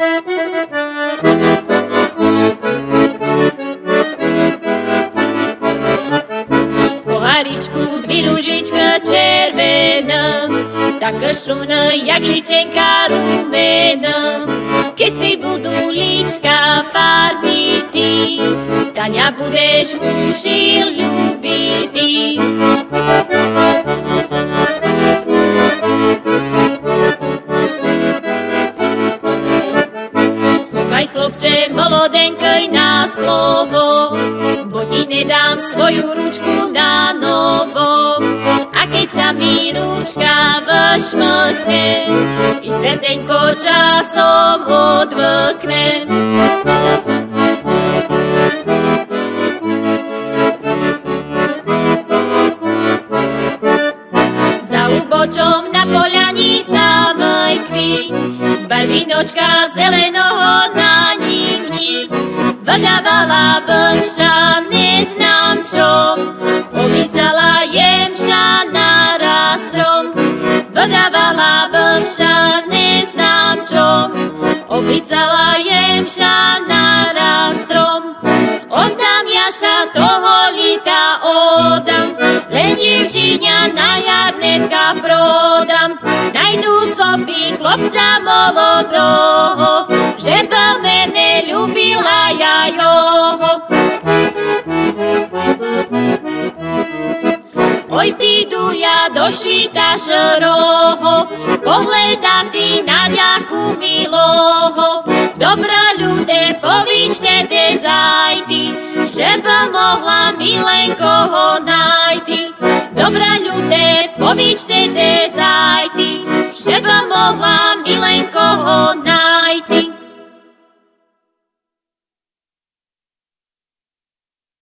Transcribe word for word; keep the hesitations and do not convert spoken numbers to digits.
Poharičku dvi ružička červená, taká šumná, jak ličenka rumena. Keď si budú líčka farbitý, Tania budeš muži ľubitý. Sluchaj, chlopče, molodenkej na slovo, bo ti nedám svoju ručku na novo. A keď sa mi ručka vyšmykne, isté deňko časom odvykne. Za úbočom na poľani samej kvíť, barvinočka zelenoho na nivni. Vydávala bmša, neznám čo, obycala jemša na rastrom. Vydávala bmša, neznám čo, obycala jemša na rastrom. Odam jaša toho lita odam, len dievčiňa na jarnetka prodam. Najdu sobi chlopca molodoho, že by mene ľubila ja joho. Oj, pídu ja do švíta šroho, pohledati na ďaku miloho. Dobrá ľudé, povíčte te zajty, že by mohla milenkoho najti. Dobrá ľudé, povíčte te zajty, že by mohla